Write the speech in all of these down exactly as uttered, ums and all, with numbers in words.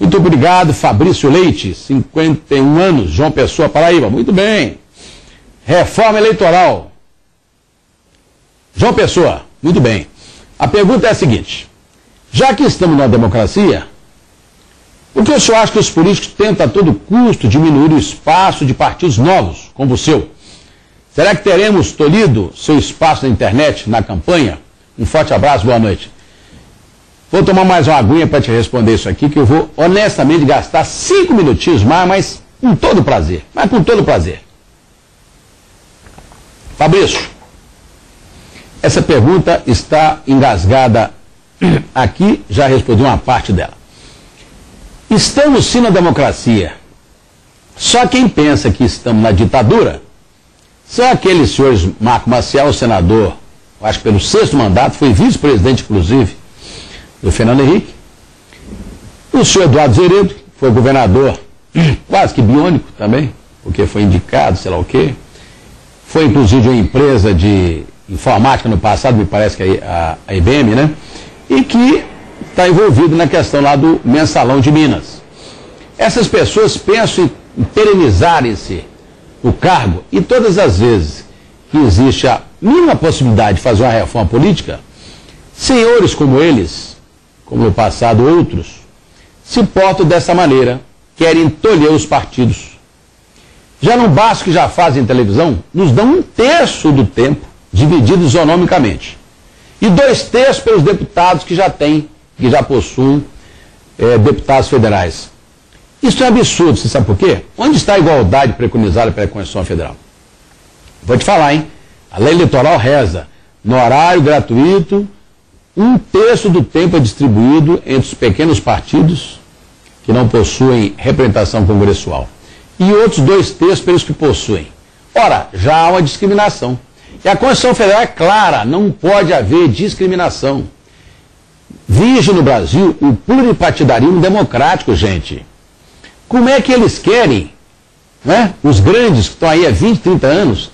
Muito obrigado, Fabrício Leite, cinquenta e um anos, João Pessoa, Paraíba. Muito bem. Reforma eleitoral. João Pessoa, muito bem. A pergunta é a seguinte: já que estamos na democracia, por que o senhor acha que os políticos tentam a todo custo diminuir o espaço de partidos novos, como o seu? Será que teremos tolhido seu espaço na internet, na campanha? Um forte abraço, boa noite. Vou tomar mais uma aguinha para te responder isso aqui, que eu vou honestamente gastar cinco minutinhos mais, mas com todo prazer. Mas com todo prazer. Fabrício, essa pergunta está engasgada aqui, já respondi uma parte dela. Estamos sim na democracia. Só quem pensa que estamos na ditadura são aqueles senhores, Marco Maciel, o senador, acho que pelo sexto mandato, foi vice-presidente, inclusive, do Fernando Henrique. O senhor Eduardo Zeredo, que foi governador, quase que biônico também, porque foi indicado, sei lá o quê. Foi, inclusive, uma empresa de informática no passado, me parece que é a, a I B M, né? E que está envolvido na questão lá do mensalão de Minas. Essas pessoas pensam em perenizarem-se no cargo, e todas as vezes que existe a mínima possibilidade de fazer uma reforma política, senhores como eles, como no passado outros, se portam dessa maneira, querem tolher os partidos. Já não basta que já fazem televisão, nos dão um terço do tempo, dividido isonomicamente. E dois terços pelos deputados que já têm, que já possuem é, deputados federais. Isso é um absurdo, você sabe por quê? Onde está a igualdade preconizada pela Constituição Federal? Vou te falar, hein? A lei eleitoral reza, no horário gratuito, um terço do tempo é distribuído entre os pequenos partidos que não possuem representação congressual e outros dois terços pelos que possuem. Ora, já há uma discriminação. E a Constituição Federal é clara, não pode haver discriminação. Vige no Brasil o pluripartidarismo democrático, gente. Como é que eles querem, né, os grandes que estão aí há vinte, trinta anos,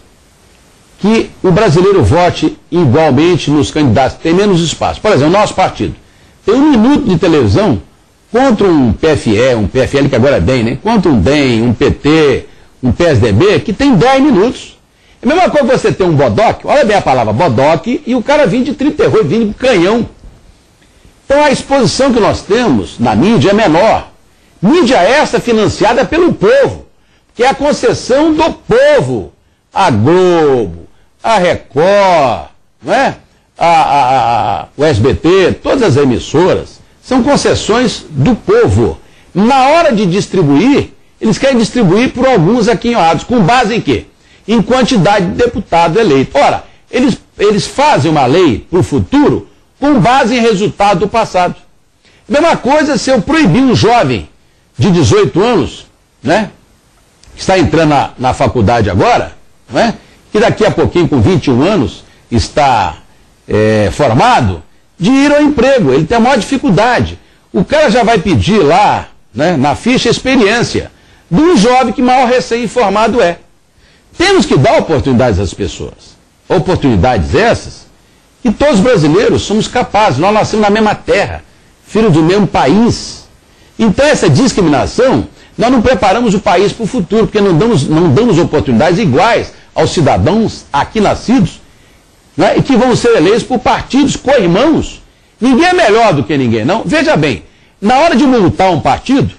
que o brasileiro vote igualmente nos candidatos que têm menos espaço? Por exemplo, o nosso partido tem um minuto de televisão contra um P F E, um P F L que agora é D E M, né? Contra um D E M, um P T, um P S D B, que tem dez minutos. É a mesma coisa que você ter um bodoque, olha bem a palavra bodoque, e o cara vir de trinta e oito, vir de canhão. Então a exposição que nós temos na mídia é menor. Mídia essa financiada pelo povo, que é a concessão do povo. A Globo, a Record, não é? a, a, a, o S B T, todas as emissoras, são concessões do povo. Na hora de distribuir, eles querem distribuir por alguns aquinhoados. Com base em quê? Em quantidade de deputado eleito. Ora, eles, eles fazem uma lei para o futuro com base em resultado do passado. A mesma coisa se eu proibir um jovem de dezoito anos, né, que está entrando na, na faculdade agora, né, que daqui a pouquinho, com vinte e um anos, está é, formado, de ir ao emprego. Ele tem a maior dificuldade. O cara já vai pedir lá, né, na ficha, experiência de um jovem que maior recém-informado é. Temos que dar oportunidades às pessoas. Oportunidades essas que todos os brasileiros somos capazes. Nós nascemos na mesma terra, filhos do mesmo país. Então essa discriminação, nós não preparamos o país para o futuro, porque não damos, não damos oportunidades iguais aos cidadãos aqui nascidos, né, e que vão ser eleitos por partidos co-irmãos. Ninguém é melhor do que ninguém, não. Veja bem, na hora de multar um partido,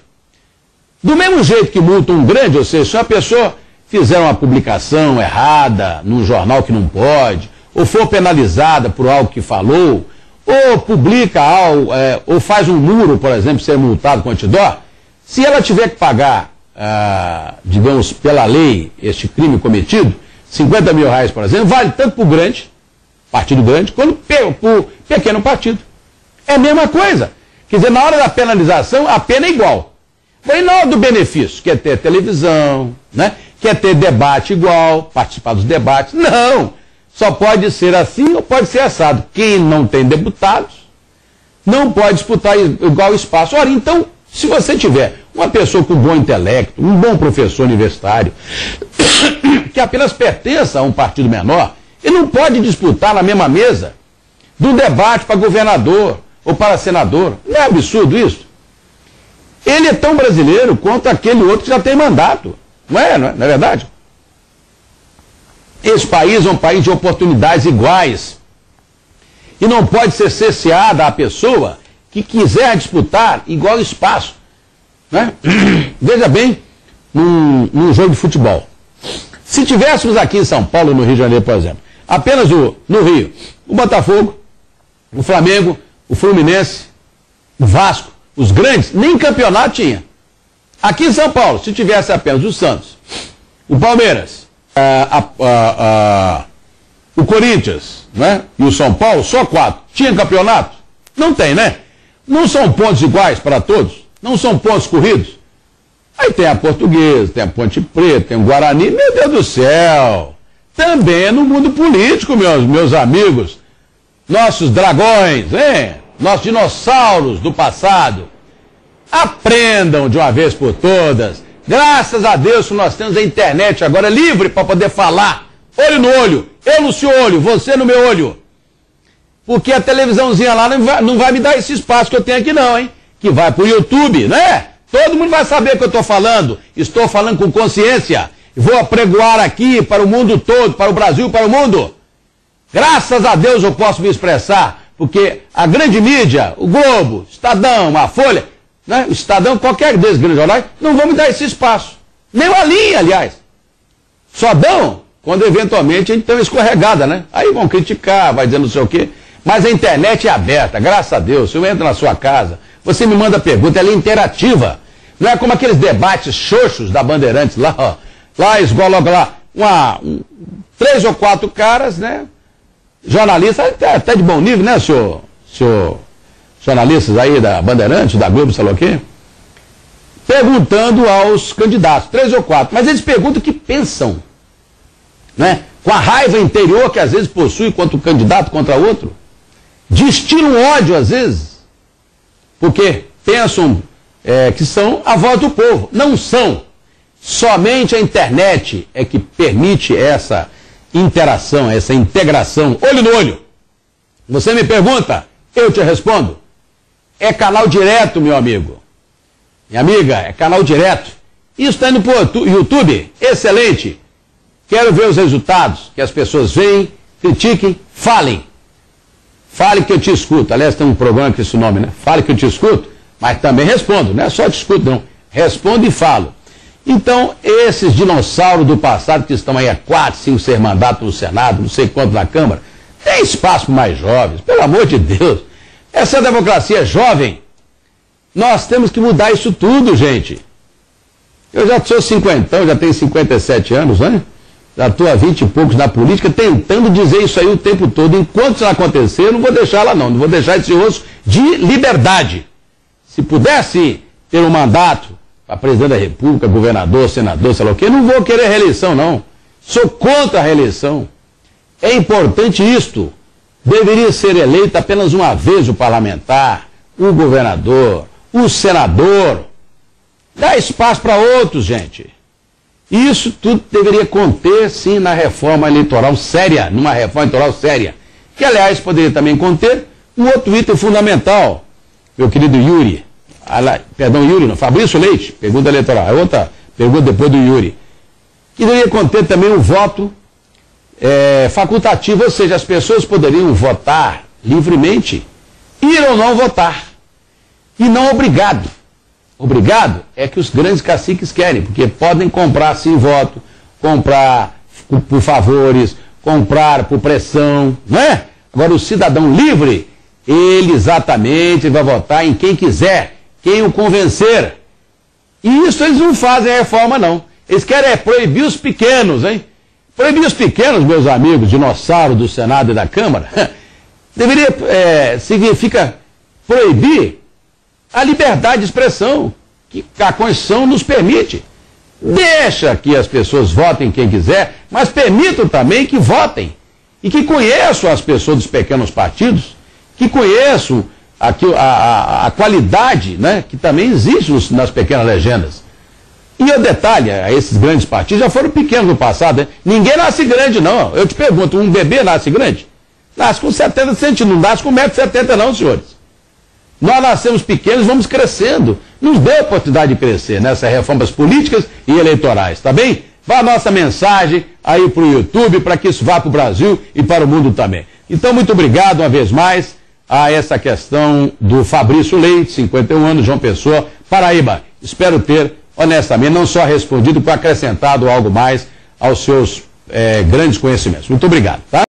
do mesmo jeito que multa um grande, ou seja, se uma pessoa fizer uma publicação errada num jornal que não pode, ou for penalizada por algo que falou, ou publica algo, é, ou faz um muro, por exemplo, ser multado com outdoor, se ela tiver que pagar, ah, digamos, pela lei, este crime cometido, cinquenta mil reais, por exemplo, vale tanto para o grande, partido grande, quanto para o pequeno partido. É a mesma coisa. Quer dizer, na hora da penalização, a pena é igual. Mas na hora do benefício, quer ter televisão, né? Quer ter debate igual, participar dos debates. Não! Só pode ser assim ou pode ser assado. Quem não tem deputados não pode disputar igual espaço. Ora, então, se você tiver uma pessoa com bom intelecto, um bom professor universitário, que apenas pertença a um partido menor, ele não pode disputar na mesma mesa de um debate para governador ou para senador. Não é absurdo isso? Ele é tão brasileiro quanto aquele outro que já tem mandato. Não é, não é, não é verdade? Esse país é um país de oportunidades iguais. E não pode ser cesseada a pessoa que quiser disputar igual espaço. Né? Veja bem, num, num jogo de futebol. Se tivéssemos aqui em São Paulo, no Rio de Janeiro, por exemplo, apenas o, no Rio, o Botafogo, o Flamengo, o Fluminense, o Vasco, os grandes, nem campeonato tinha. Aqui em São Paulo, se tivesse apenas o Santos, o Palmeiras, a, a, a, a, o Corinthians, né, e o São Paulo, só quatro. Tinha campeonato? Não tem, né? Não são pontos iguais para todos? Não são pontos corridos? Aí tem a Portuguesa, tem a Ponte Preta, tem o Guarani, meu Deus do céu! Também é no mundo político, meus, meus amigos. Nossos dragões, hein? Nossos dinossauros do passado. Aprendam de uma vez por todas. Graças a Deus que nós temos a internet agora livre para poder falar. Olho no olho, eu no seu olho, você no meu olho. Porque a televisãozinha lá não vai, não vai me dar esse espaço que eu tenho aqui não, hein? Que vai pro YouTube, né? Todo mundo vai saber o que eu estou falando. Estou falando com consciência. Vou apregoar aqui para o mundo todo, para o Brasil, para o mundo. Graças a Deus eu posso me expressar, porque a grande mídia, o Globo, Estadão, a Folha, né? O Estadão, qualquer desses grandes jornais, não vão me dar esse espaço. Nem uma linha, aliás. Só dão quando eventualmente a gente tem uma escorregada, né? Aí vão criticar, vai dizer não sei o quê. Mas a internet é aberta, graças a Deus. Eu entro na sua casa, você me manda pergunta, ela é interativa. Não é como aqueles debates xoxos da Bandeirantes lá, ó. Lá esgola logo lá, uma, um, três ou quatro caras, né? Jornalistas, até, até de bom nível, né, senhor, senhor? Jornalistas aí da Bandeirantes, da Globo, sei lá o quê? Perguntando aos candidatos, três ou quatro. Mas eles perguntam o que pensam, né? Com a raiva interior que às vezes possui contra o candidato, contra outro. Destilam ódio às vezes. Porque pensam é, que são a voz do povo. Não são. Somente a internet é que permite essa interação, essa integração, olho no olho. Você me pergunta, eu te respondo. É canal direto, meu amigo. Minha amiga, é canal direto. Isso está indo para o YouTube, excelente. Quero ver os resultados, que as pessoas veem, critiquem, falem. Fale que eu te escuto. Aliás, tem um programa com esse nome, né? Fale que eu te escuto, mas também respondo. Não é só te escuto, não. Respondo e falo. Então, esses dinossauros do passado que estão aí há quatro, cinco, seis mandatos no Senado, não sei quanto na Câmara, tem espaço para mais jovens, pelo amor de Deus. Essa democracia jovem, nós temos que mudar isso tudo, gente. Eu já sou cinquentão, já tenho cinquenta e sete anos, né? Já estou há vinte e poucos na política, tentando dizer isso aí o tempo todo. Enquanto isso não acontecer, eu não vou deixar lá não, não vou deixar esse osso de liberdade. Se pudesse ter um mandato para presidente da República, governador, senador, sei lá o quê, não vou querer reeleição, não. Sou contra a reeleição. É importante isto. Deveria ser eleito apenas uma vez o parlamentar, o governador, o senador. Dá espaço para outros, gente. Isso tudo deveria conter, sim, na reforma eleitoral séria, numa reforma eleitoral séria. Que, aliás, poderia também conter um outro item fundamental, meu querido Yuri. Ah, perdão, Yuri, não, Fabrício Leite, pergunta eleitoral. É outra pergunta depois do Yuri. Que deveria conter também um voto é, facultativo, ou seja, as pessoas poderiam votar livremente, ir ou não votar. E não obrigado. Obrigado é que os grandes caciques querem, porque podem comprar sim voto, comprar por favores, comprar por pressão, não é? Agora o cidadão livre, ele exatamente vai votar em quem quiser, quem o convencer. E isso eles não fazem a reforma, não. Eles querem é proibir os pequenos, hein? Proibir os pequenos, meus amigos, dinossauros do Senado e da Câmara, deveria, é, significa proibir a liberdade de expressão que a Constituição nos permite. Deixa que as pessoas votem quem quiser, mas permitam também que votem. E que conheçam as pessoas dos pequenos partidos, que conheçam a, a, a qualidade, né, que também existe nos, nas pequenas legendas. E o detalhe, esses grandes partidos já foram pequenos no passado. Né? Ninguém nasce grande, não. Eu te pergunto, um bebê nasce grande? Nasce com setenta centímetros, não nasce com um metro e setenta não, senhores. Nós nascemos pequenos, vamos crescendo. nos dê a oportunidade de crescer nessas reformas políticas e eleitorais, tá bem? Vá a nossa mensagem aí para o YouTube, para que isso vá para o Brasil e para o mundo também. Então, muito obrigado uma vez mais a essa questão do Fabrício Leite, cinquenta e um anos, João Pessoa, Paraíba. Espero ter, honestamente, não só respondido, como acrescentado algo mais aos seus é, grandes conhecimentos. Muito obrigado, tá?